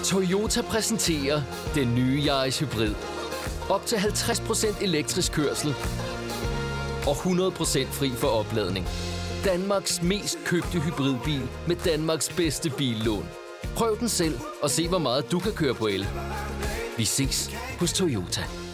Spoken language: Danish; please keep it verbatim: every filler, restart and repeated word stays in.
Toyota præsenterer den nye Yaris Hybrid. Op til halvtreds procent elektrisk kørsel og hundrede procent fri for opladning. Danmarks mest købte hybridbil med Danmarks bedste billån. Prøv den selv og se, hvor meget du kan køre på el. Vi ses hos Toyota.